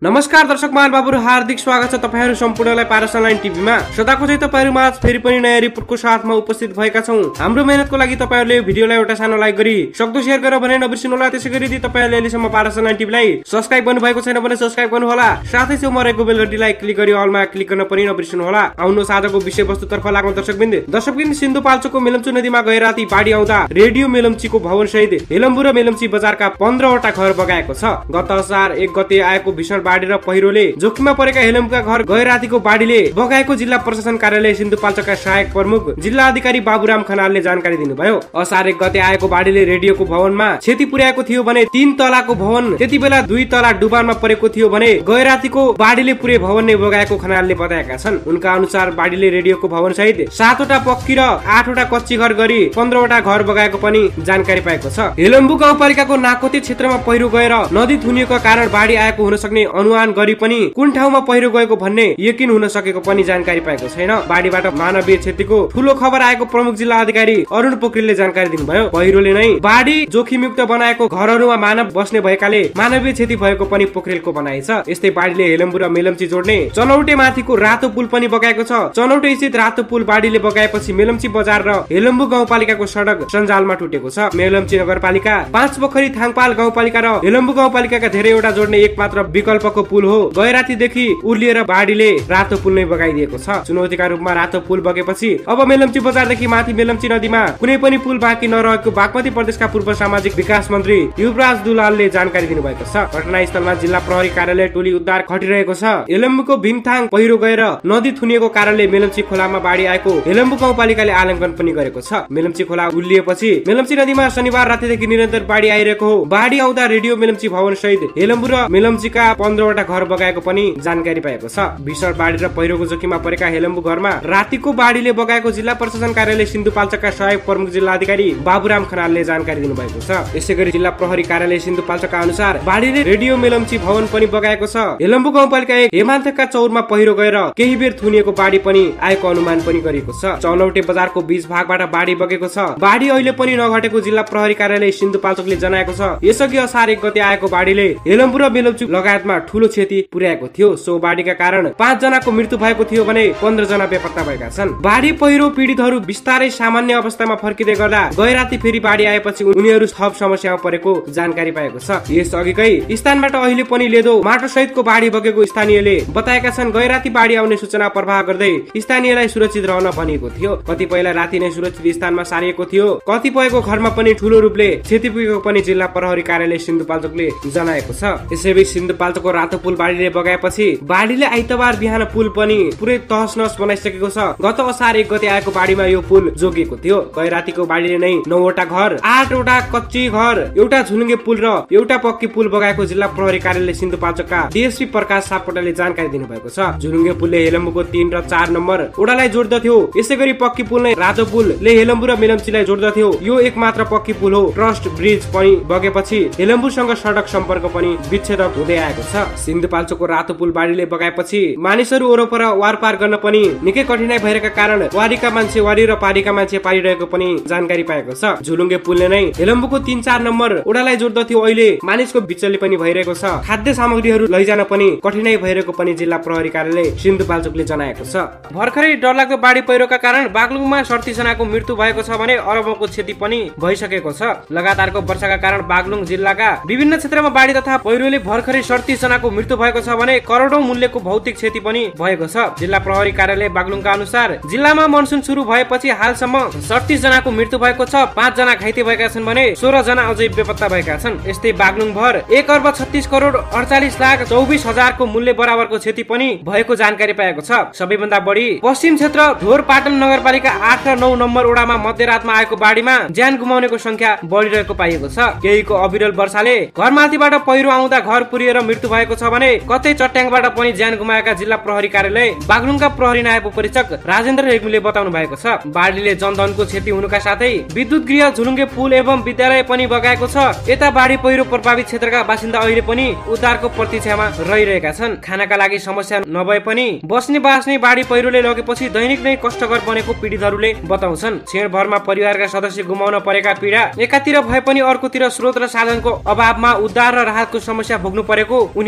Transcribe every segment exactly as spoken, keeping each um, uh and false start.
नमस्कार दर्शक महानुभावहरु, हार्दिक स्वागत छ तपाईहरु सम्पूर्णलाई पारस अनलाइन टिभीमा। सदाको चाहिँ तपाईहरु माझ फेरि पनि नयाँ रिपोर्टको साथमा उपस्थित भएका छौं। हाम्रो मेहनतको लागि तपाईहरुले भिडियोलाई एउटा सानो लाइक गरी सक्दो शेयर गरेर भने नबिर्सिनु होला। त्यसैगरी यदि तपाईहरुले अहिलेसम्म पारस अनलाइन टिभीलाई सब्स्क्राइब गर्नु भएको छैन भने सब्स्क्राइब गर्नु होला। साथै छेउमा रहेको बेल घण्टीलाई क्लिक गरी अलमा क्लिक गर्न पनि नबिर्सिनु होला। आउनुहोस् आजको विषयवस्तुतर्फ लागौं दर्शकबिन्द। दर्शकबिन्द, सिन्धुपाल्चोकको मेलम्ची नदीमा गए राति बाढी आउँदा रेडियो मेलम्चीको भवन सहित हेलम्बु र मेलम्ची बजारका पन्ध्र वटा घर बगाएको छ। गत असार एक गते आएको भीषण बाढी र पहिरोले जोखिममा परेका हेलम्बुका घर गए रातिको बाढीले बगाएको जिल्ला प्रशासन कार्यालय सिन्धुपाल्चोकका सहायक प्रमुख जिल्ला अधिकारी बाबुराम खनालले जानकारी दिनुभयो। असार एक गते आएको बाढीले रेडियोको भवनमा क्षति पुर्याएको थियो भने तीन तलाको भवन त्यति बेला दुई तला डुबानमा परेको थियो भने गए रातिको बाढीले पुरै भवन नै बगाएको खनालले बताएका छन्। उनका अनुसार बाढीले रेडियोको भवन सहित सातवटा पक्की र आठवटा कच्ची घर गरी पन्ध्रवटा घर बगाएको पनि जानकारी पाएको छ। हेलम्बु गाउँपालिकाको नाकोती क्षेत्रमा पहिरो गएर नदी थुनिएको कारण बाढी आएको हुन सक्ने अनुमान गरी पनि कुन ठाउँमा पहिरो गएको भन्ने यकिन हुन सकेको पनि जानकारी पाएको छैन। बाढीबाट मानवीय क्षतिको ठूलो खबर आएको प्रमुख जिल्ला अधिकारी अरुण पोखरेलले जानकारी दिनुभयो। पहिरोले नै बाढी जोखिमयुक्त बनाएको घरहरूमा मानव बस्ने भएकाले मानवीय क्षति भएको पनि पोखरेलको भनाइ छ। यस्तै बाढीले हेलम्बु र मेलम्ची जोड्ने चनौटे माथिको रातो पुल पनि बगाएको छ। चनौटे स्थित रातो पुल बाढीले बगाएपछि मेलम्ची बजार र हेलम्बु गाउँपालिकाको सडक सञ्जालमा टुटेको छ। मेलम्ची नगरपालिका, पाँच पोखरी थाङपाल गाउँपालिका र हेलम्बु गाउँपालिकाका धेरैवटा जोड्ने एकमात्र विकल्पको पुल हो। गए रातिदेखि उर्लिएर बाढीले रातो पुल नै बगाइदिएको छ। चुनौतीका रूपमा रातो पुल बगेपछि अब मेलम्ची बजारदेखि माथि मेलम्ची नदीमा कुनै पनि पुल बाँकी नरहेको बागमती प्रदेशका पूर्व सामाजिक विकास मन्त्री युवराज दुलालले जानकारी दिनुभएको छ। घटनास्थलमा जिल्ला प्रहरी कार्यालय टोली उद्धार खटिरहेको छ। हेलम्बुको भीमथाङ पहिरो गएर नदी थुनिएको कारणले मेलम्ची खोलामा बाढी आएको हेलम्बु गाउँपालिकाले आलङ्कन पनि गरेको छ। मेलम्ची खोला उर्लिएपछि मेलम्ची नदीमा शनिबार रातिदेखि निरन्तर बाढी आइरहेको हो। बाढी आउँदा रेडियो मेलम्ची भवन सहित हेलम्बु र मेलम्चीका पन्ध्रवटा घर बगाएको पनि जानकारी पाएको छ। भीषण बाढी र पहिरोको जोखिममा परेका हेलम्बु घरमा रातिको बाढीले बगाएको जिल्ला प्रशासन कार्यालय सिन्धुपाल्चोकका सहायक प्रमुख जिल्ला अधिकारी बाबुराम खनालले जानकारी दिनुभएको छ। यसैगरी जिल्ला प्रहरी कार्यालय सिन्धुपाल्चोकका अनुसार बाढीले रेडियो मेलम्ची भवन पनि बगाएको छ। हेलम्बु गाउँपालिका एक हेमान्तका चौरमा पहिरो गएर केही बेर थुनिएको बाढी पनि आएको अनुमान पनि गरिएको छ। चनौटे बजारको बीच भागबाट बाढी बगेको छ। बाढी अहिले पनि नघटेको जिल्ला प्रहरी कार्यालय सिन्धुपाल्चोकले जनाएको छ। यसअघि असार एक गते आएको बाढीले हेलम्बु र मेलम्ची लगायतमा ठूलो क्षति पुर्याएको थियो। सो बाढीका कारण पाँच जनाको मृत्यु भएको थियो भने पन्ध्र जना बेपत्ता भएका छन्। बाढी पहिरो पीडितहरू बिस्तारै सामान्य अवस्थामा फर्किँदै गर्दा गए राति फेरि बाढी आएपछि उनीहरू थप समस्यामा परेको जानकारी पाएको छ। यस अघिकै स्थानबाट अहिले पनि लेदो माटो सहितको बाढी बगेको स्थानीयले बताएका छन्। गए राति बाढी आउने सूचना प्रवाह गर्दै स्थानीयलाई सुरक्षित रहन भनिएको थियो। कतिपयलाई राति नै सुरक्षित स्थानमा सारिएको थियो। कतिपयको घरमा पनि ठूलो रूपले क्षति पुगेको पनि जिल्ला प्रहरी कार्यालय सिन्धुपाल्चोकले जनाएको छ। यसैबीच सिन्धुपाल्चोकको रातो पुल बाढीले बगाएपछि बाढीले आइतबार बिहान पुल पनि पुरै तहस नहस बनाइसकेको छ। गत असार एक गते आएको बाढीमा यो पुल जोगिएको थियो। गए रातिको बाढीले नै नौवटा घर, आठवटा कच्ची घर, एउटा झुलुङ्गे पुल र एउटा पक्की पुल बगाएको जिल्ला प्रहरी कार्यालय सिन्धुपाल्चोकका डीएसपी प्रकाश सापकोटाले जानकारी दिनुभएको छ। झुलुङ्गे पुलले हेलम्बुको तीन र चार नम्बर ओडालाई जोड्दथ्यो। यसैगरी पक्की पुल नै रातो पुलले हेलम्बु र मेलम्चीलाई जोड्दथ्यो। यो एक मात्र पक्की पुल हो। ट्रस्ट ब्रिज पनि बगेपछि हेलम्बुसँग सडक सम्पर्क पनि विच्छेद हुँदै आएको छ। सिन्धुपाल्चोकको रातो पुल बाढीले बगाएपछि मानिसहरू वरपर वारपार गर्न पनि निकै कठिनाइ भएका कारण वारीका मान्छे वारी र पारीका मान्छे पारिरहेको पनि जानकारी पाएको छ। झुलुङ्गे पुलले नै हेलम्बुको तीन चार नम्बर ओडालाई जोड्दथ्यो। अहिले मानिसको बिचल्ली पनि भइरहेको छ। खाद्य सामग्रीहरू लैजान पनि कठिनाइ भइरहेको पनि जिल्ला प्रहरी कार्यालय सिन्धुपाल्चोकले जनाएको छ। भर्खरै डरलाग्दो बाढी पहिरोका कारण बागलुङमा सडतीस जनाको मृत्यु भएको छ भने अरबौंको क्षति पनि भइसकेको छ। लगातारको वर्षाका कारण बागलुङ जिल्लाका विभिन्न क्षेत्रमा बाढी तथा पहिरोले भर्खरै सडतीस जनाको मृत्यु भएको छ भने करोडौं मूल्यको भौतिक क्षति पनि भएको छ। जिल्ला प्रहरी कार्यालय बागलुङका अनुसार जिल्लामा मनसुन सुरु भएपछि हालसम्म सडतीस जनाको मृत्यु भएको छ। पाँच जना घाइते भएका छन् भने सोह्र जना अझै बेपत्ता भएका छन्। यस्तै बागलुङ भर एक अर्ब छत्तीस करोड अडचालिस लाख चौबिस हजारको मूल्य बराबरको क्षति पनि भएको जानकारी पाएको छ। सबैभन्दा बढी पश्चिम क्षेत्र ढोरपाटन नगरपालिका आठ र नौ नम्बर ओडामा मध्यरातमा आएको बाढीमा ज्यान गुमाउनेको संख्या बढिरहेको पाइएको छ। केहीको अविरल वर्षाले घरमाथिबाट पहिरो आउँदा घर पुरिएर मृत्यु भएको छ भने कतै चट्याङबाट पनि ज्यान गुमाएका जिल्ला प्रहरी कार्यालय बागलुङका प्रहरी नायब उपरीक्षक राजेन्द्र रेग्मीले बताउनु भएको छ। बाढीले जनधनको क्षति हुनुका साथै विद्युत गृह, झुलुङ्गे पुल एवं विद्यालय पनि बगाएको छ। यता बाढी पहिरो प्रभावित क्षेत्रका बासिन्दा अहिले पनि उद्धारको प्रतीक्षामा रहिरहेका छन्। खानाका लागि समस्या नभए पनि बस्ने बास्ने बाढी पहिरोले लगेपछि दैनिक नै कष्टकर बनेको पीडितहरूले बताउँछन्। क्षणभरमा परिवारका सदस्य गुमाउन परेका पीडा एकातिर भए पनि अर्कोतिर स्रोत र साधनको अभावमा उद्धार र राहतको समस्या भोग्नु परेको उनीहरू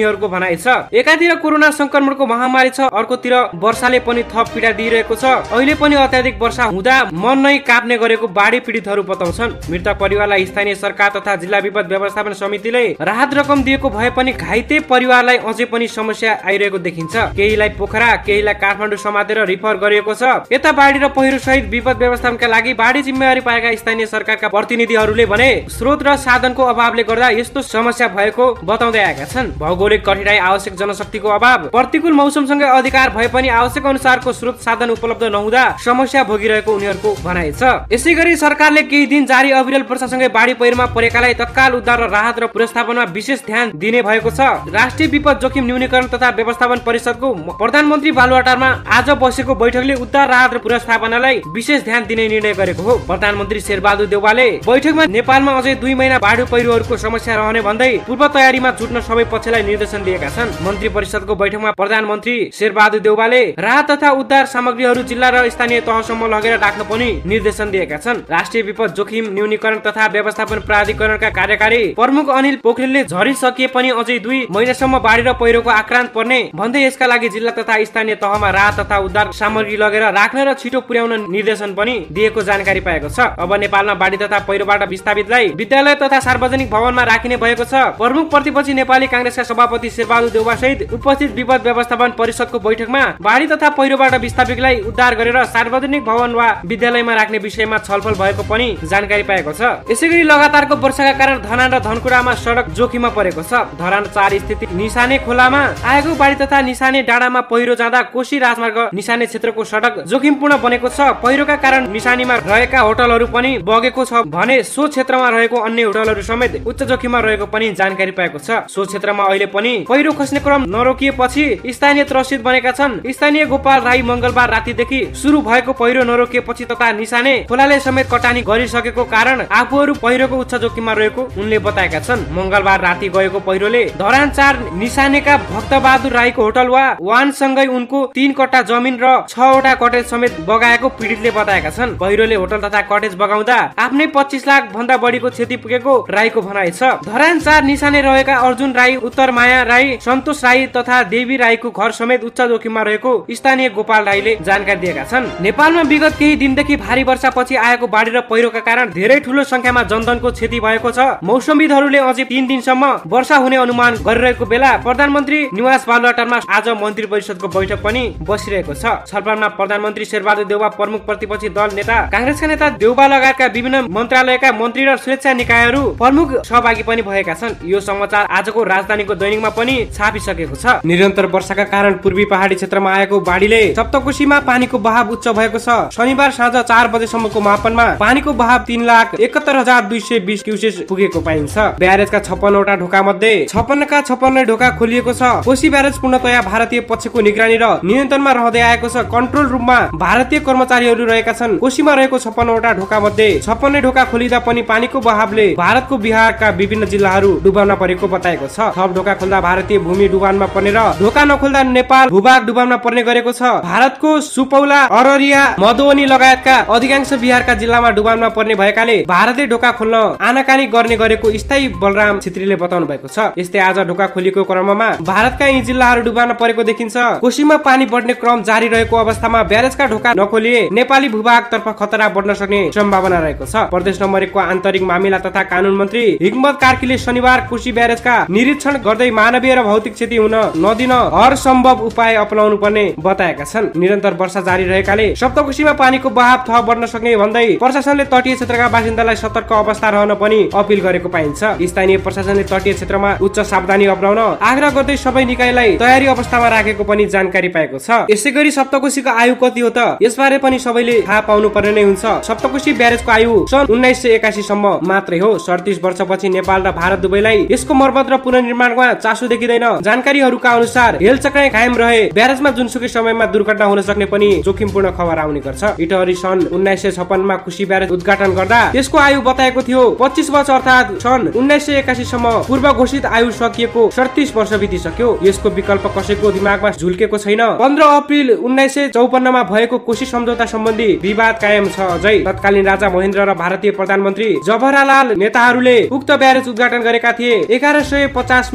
उनीहरूको भनाइ छ। एकातिर कोरोना संक्रमणको महामारी छ, अर्कोतिर वर्षाले पनि थप पीडा दिइरहेको छ। अहिले पनि अत्याधिक वर्षा हुँदा मन नै काप्ने गरेको बाढी पीडितहरू बताउँछन्। मृतक परिवारलाई स्थानीय सरकार तथा जिल्ला विपद व्यवस्थापन समितिले राहत रकम दिएको भए पनि घाइते परिवारलाई अझै पनि समस्या आइरहेको देखिन्छ। केहीलाई पोखरा, केहीलाई काठमाडौँ समातेर रिफर गरिएको छ। यता बाढी र पहिरो सहित विपद व्यवस्थापनका लागि बाढी जिम्मेवारी पाएका स्थानीय सरकारका प्रतिनिधिहरूले भने स्रोत र साधनको अभावले गर्दा यस्तो समस्या भएको बताउँदै आएका छन्। भौगोलिक कठिनाई, आवश्यक जनशक्तिको अभाव, प्रतिकूल मौसमसँगै अधिकार भए पनि आवश्यक अनुसारको स्रोत साधन उपलब्ध नहुँदा समस्या भोगिरहेको उनीहरूको भनाइ छ। यसैगरी सरकारले केही दिन जारी अविरल वर्षासँगै बाढी पहिरोमा परेकालाई तत्काल उद्धार र राहत र व्यवस्थापनमा विशेष ध्यान दिने भएको छ। राष्ट्रिय विपद जोखिम न्यूनीकरण तथा व्यवस्थापन परिषदको प्रधानमन्त्री बालुवाटारमा आज बसेको बैठकले उद्धार, राहत र व्यवस्थापनालाई विशेष ध्यान दिने निर्णय गरेको हो। प्रधानमन्त्री शेरबहादुर देउवाले बैठकमा नेपालमा अझै दुई महिना बाढी पहिरोहरूको समस्या रहने भन्दै पूर्व तयारीमा जुट्न सबै पक्षलाई निर्देशन दिएका छन्। मन्त्री परिषदको बैठकमा प्रधानमन्त्री शेरबहादुर देउवाले राहत तथा उद्धार सामग्रीहरू जिल्ला र स्थानीय तहसम्म लगेर राख्न पनि निर्देशन दिएका छन्। राष्ट्रिय विपद जोखिम न्यूनीकरण तथा व्यवस्थापन प्राधिकरणका कार्यकारी प्रमुख अनिल पोखरेलले झरी सकिए पनि अझै दुई महिनासम्म बाढी र पहिरोको आक्रान्त पर्ने भन्दै यसका लागि जिल्ला तथा स्थानीय तहमा राहत तथा उद्धार सामग्री लगेर राख्न र छिटो पुर्याउन निर्देशन पनि दिएको जानकारी पाएको छ। अब नेपालमा बाढी तथा पहिरोबाट विस्थापितलाई विद्यालय तथा सार्वजनिक भवनमा राखिने भएको छ। प्रमुख प्रतिपक्षी नेपाली कांग्रेसका सभापति शेरबहादुर देउवा सहित उपस्थित विपद व्यवस्थापन परिषदको बैठकमा बाढी तथा पहिरोबाट विस्थापितलाई उद्धार गरेर सार्वजनिक भवन वा विद्यालयमा राख्ने विषयमा छलफल भएको पनि जानकारी पाएको छ। यसैगरी लगातारको वर्षाका कारण धरान र धनकुरामा सडक जोखिममा परेको छ। धरान चार स्थित निसाने खोलामा आएको बाढी तथा निसाने डाँडामा पहिरो जाँदा कोशी राजमार्ग निसाने क्षेत्रको सडक जोखिमपूर्ण बनेको छ। पहिरोका कारण निसानीमा रहेका होटलहरू पनि बगेको छ भने सो क्षेत्रमा रहेको अन्य होटलहरू समेत उच्च जोखिममा रहेको पनि जानकारी पाएको छ। सो क्षेत्रमा अहिले पनि पहिरो खस्ने क्रम नरोकिएपछि स्थानीय त्रसित बनेका छन्। स्थानीय गोपाल राई मंगलबार रातिदेखि सुरु भएको पहिरो नरोकिएपछि तथा निसाने खोलाले समेत कटानी गरिसकेको कारण आफूहरू पहिरोको उच्च जोखिममा रहेको उनले बताएका छन्। मंगलबार राति गएको पहिरोले धरान चार निसानेका भक्तबहादुर राईको होटल वा वानसँगै उनको तीन कट्टा जमिन र छवटा कटेज समेत बगाएको पीडितले बताएका छन्। पहिरोले होटल तथा कटेज बगाउँदा आफ्नै पच्चीस लाख भन्दा बढीको क्षति पुगेको राईको भनाइ छ। धरान चार निसाने रहेका अर्जुन राई, उत्तर माया राई, सन्तोष राई तथा देवी राईको घर समेत उच्च जोखिममा रहेको स्थानीय गोपाल राईले जानकारी दिएका छन्। नेपालमा विगत केही दिनदेखि भारी वर्षापछि आएको बाढी र पहिरोका कारण धेरै ठूलो संख्यामा जनधनको क्षति भएको छ। मौसमविदहरूले अझै तीन दिनसम्म वर्षा हुने अनुमान गरिरहेको बेला प्रधानमन्त्री निवास बालुवाटारमा आज मन्त्री परिषदको बैठक पनि बसिरहेको छ। छलफलमा प्रधानमन्त्री शेरबहादुर देउवा, प्रमुख प्रतिपक्षी दल नेता कांग्रेसका नेता देउवा लगायतका विभिन्न मन्त्रालयका मन्त्री र सुरक्षा निकायहरू प्रमुख सहभागी पनि भएका छन्। यो समाचार आजको राजधानीको दैनिकमा पनि छापिसकेको छ। निरन्तर वर्षाका कारण पूर्वी पहाडी क्षेत्रमा आएको बाढीले सप्तकोशीमा पानीको बहाव उच्च भएको छ। शनिबार साँझ चार बजेसम्मको मापनमा पानीको बहाव तीन लाख एकहत्तर हजार दुई सय बीस क्युसेस पुगेको पाइन्छ। ब्यारेजका छप्पन्नवटा ढोका मध्ये छप्पन्नका छप्पन्न ढोका खोलिएको छ। कोशी ब्यारेज पूर्णतया भारतीय पक्षको निगरानी र नियन्त्रणमा रहँदै आएको छ। कन्ट्रोल रुममा भारतीय कर्मचारीहरू रहेका छन्। कोशीमा रहेको छप्पन्नवटा ढोका मध्ये छप्पन्न ढोका खोलिँदा पनि पानीको बहावले भारतको बिहारका विभिन्न जिल्लाहरू डुबाउन परेको बताएको छ। थप ढोका खोल्दा भारतीय भूमि डुबानमा पर्ने र ढोका नखोल्दा नेपाल भूभाग डुबाउन पर्ने गरेको छ। भारतको सुपौला, अररिया, मधुबनी लगायतका अधिकांश बिहारका जिल्लामा डुबाउनमा पर्ने भएकाले भारतले ढोका खोल्न आनाकानी गर्ने गरेको स्थायी बलराम छेत्रीले बताउनु भएको छ। यस्तै आज ढोका खोलेको क्रममा भारतका यी जिल्लाहरू डुबाउन परेको देखिन्छ। कोशीमा पानी बढ्ने क्रम जारी रहेको अवस्थामा ब्यारेजका ढोका नखोलिए नेपाली भूभाग तर्फ खतरा बढ्न सक्ने सम्भावना रहेको छ। प्रदेश नम्बर एकको आन्तरिक मामिला तथा कानून मन्त्री हिक्मत कार्कीले शनिबार कोशी ब्यारेजका निरीक्षण गर्दै मानवीय र भौतिक क्षति हुन नदिन हर सम्भव उपाय अपनाउनु पर्ने बताएका छन्। निरन्तर वर्षा जारी रहेकाले सप्तकोशीमा पानीको बहाव थप बढ्न सक्ने भन्दै प्रशासनले तटीय क्षेत्रका बासिन्दालाई सतर्क अवस्था रहन पनि अपिल गरेको पाइन्छ। स्थानीय प्रशासनले तटीय क्षेत्रमा उच्च सावधानी अपनाउन आग्रह गर्दै सबै निकायलाई तयारी अवस्थामा राखेको पनि जानकारी पाएको छ। यसैगरी सप्तकोशीको आयु कति हो त यसबारे पनि सबैले थाहा पाउनु पर्ने नै हुन्छ। सप्तकोशी ब्यारेजको आयु सन् उन्नाइस सय एकासी सम्म मात्रै हो। सडतिस वर्षपछि नेपाल र भारत दुवैलाई यसको मर्मत र पुनर्निर्माणमा चासो देखिँदैन। जानकारीहरूका अनुसार हेलचक्राइ कायम रहे ब्यारेजमा जुनसुकै समयमा दुर्घटना हुन सक्ने पनि जोखिमपूर्ण खबर आउने गर्छ। इटहरी सन् उन्नाइस सय छप्पन्नमा कोशी ब्यारेज उद्घाटन गर्दा यसको आयु बताएको थियो पच्चीस वर्ष अर्थात सन् उन्नाइस सय एकासी सम्म पूर्व घोषित आयु सकिएको सडतिस वर्ष बितिसक्यो। यसको विकल्प कसैको दिमागमा झुल्केको छैन। पन्ध्र अप्रिल उन्नाइस सय चौपन्नमा भएको कोशी सम्झौता सम्बन्धी विवाद कायम छ अझै। तत्कालीन राजा महेन्द्र र भारतीय प्रधानमन्त्री जवाहरलाल नेताहरूले उक्त ब्यारेज उद्घाटन गरेका थिए। एघार सय पचास मिटर लामो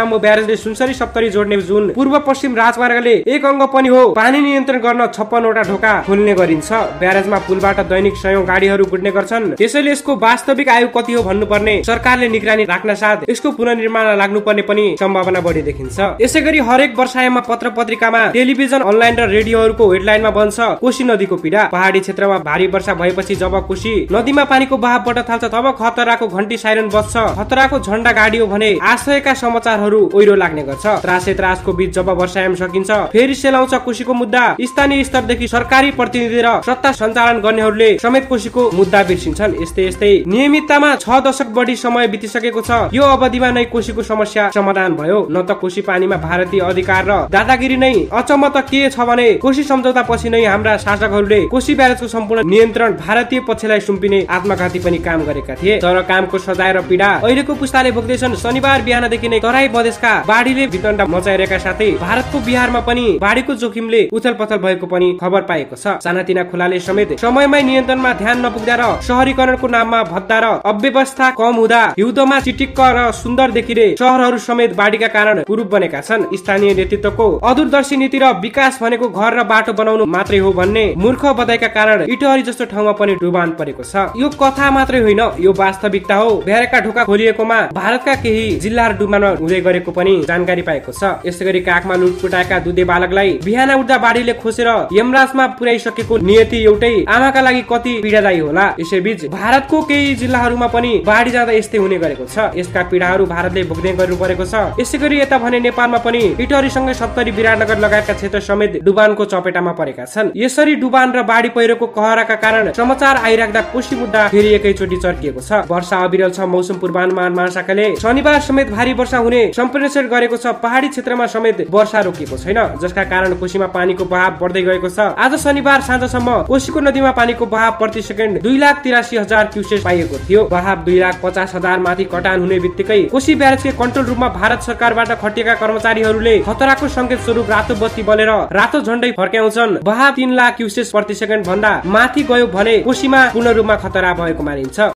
लामो ब्यारेजले सुनसरी सप्तरी जोड्ने जुन पूर्व पश्चिम राजमार्गले एक अंग पनि हो, पानी नियन्त्रण गर्न छप्पनवटा ढोका खोल्ने गरिन्छ। ब्यारेजमा पुलबाट दैनिक सयौं गाडीहरू गुड्ने गर्छन्। त्यसैले यसको वास्तविक आयु कति हो भन्नुपर्ने सरकारले निगरानी राख्न साथ यसको पुनर्निर्माण लाग्नुपर्ने पनि सम्भावना बढी देखिन्छ। यसैगरी हरेक वर्षायाममा पत्र पत्रिकामा, टेलिभिजन, अनलाइन र रेडियोहरूको हेडलाइनमा बन्छ कोशी नदीको पीडा। पहाडी क्षेत्रमा भारी वर्षा भएपछि जब कोशी नदीमा पानीको बहाव बढ्न थाल्छ तब खतराको घण्टी साइरन बज्छ, खतराको झण्डा गाडियो भने आश्चर्यका समाचारहरू ओइरो लाग्ने गर्छ। त्रासे त्रासको बीच जब वर्षायाम सकिन्छ फेरि सेलाउँछ कोशीको मुद्दा। स्थानीय स्तरदेखि सरकारी प्रतिनिधि र सत्ता सञ्चालन गर्नेहरूले समेत कोशीको मुद्दा बिर्सिन्छन्। यस्तै यस्तै नियमिततामा छ दशक बढी समय बितिसकेको छ। यो अवधिमा नै कोशीको समस्या समाधान भयो न त कोशी पानीमा भारतीय अधिकार र दादागिरी नै। अचम्म त के छ भने कोशी सम्झौता पछि नै हाम्रा शासकहरूले कोशी ब्यारेजको सम्पूर्ण नियन्त्रण भारतीय पक्षलाई सुम्पिने आत्मघाती पनि काम गरेका थिए। तर कामको सजाय र पीडा अहिलेको पुस्ताले भोग्दैछन्। शनिबार बिहानदेखि नै तराई मधेसका बाढीले वितण्डा मचाइरहेका साथै भारतको बिहारमा पनि बाढीको जोखिमले उथल पथल भएको पनि खबर पाएको छ। सानातिना खोलाले समेत समयमै नियन्त्रणमा ध्यान नपुग्दा र शहरीकरणको नाममा भत्ता र अव्यवस्था कम हुँदा हिउँदोमा चिटिक्क र सुन्दर देखिने शहरहरू समेत बाढीका कारण कुरूप बनेका छन्। स्थानीय नेतृत्वको अदूरदर्शी नीति र विकास भनेको घर र बाटो बनाउनु मात्रै हो भन्ने मूर्ख बताएका कारण इटहरी जस्तो ठाउँमा पनि डुबान परेको छ। यो कथा मात्रै होइन, यो वास्तविकता हो। ब्यारेजका ढोका खोलिएकोमा भारतका केही जिल्लाहरू डुबानमा हुँदै गरेको पनि जानकारी पाएको छ। यसैगरी काखमा लुटपुटाएका दुधे बालकलाई बिहान उठ्दा बाढीले खोसेर यमराजमा पुर्याइसकेको नियति एउटै आमाका लागि कति पीडादायी होला। यसैबीच भारतको केही जिल्लाहरूमा पनि बाढी जाँदा यस्तै हुने गरेको छ। यसका पीडाहरू भारतले भोग्दै गर्नु परेको छ। यसैगरी यता भने नेपालमा पनि इटहरीसँगै सप्तरी विराटनगर लगायतका क्षेत्र समेत डुबानको चपेटामा परेका छन्। यसरी डुबान र बाढी पहिरोको कहराका कारण समाचार आइराख्दा कोशी मुद्दा फेरि एकैचोटि चर्किएको छ। वर्षा अविरल छ। मौसम पूर्वानुमान महाशाखाले शनिबार समेत भारी वर्षा हुने सम्प्रेषण गरेको छ। पहाडी क्षेत्रमा समेत वर्षा रोकिएको छैन, जसका कारण कोशीमा पानीको बहाव बढ्दै गएको छ। आज शनिबार साँझसम्म कोशीको नदीमा पानीको बहाव प्रति सेकेन्ड दुई लाख तिरासी हजार क्युसेक पाइएको थियो। बहाव दुई लाख पचास हजार माथि कटान हुने बित्तिकै कोशी ब्यारेजकै कन्ट्रोल रुममा भारत सरकारबाट खटिएका कर्मचारीहरूले खतराको संकेत स्वरूप रातो बत्ती बलेर रातो झण्डै फर्काउँछन्। बहाव तीन लाख क्युसेक प्रति सेकेन्ड भन्दा माथि गयो भने कोशीमा पूर्ण रूपमा खतरा भएको मानिन्छ।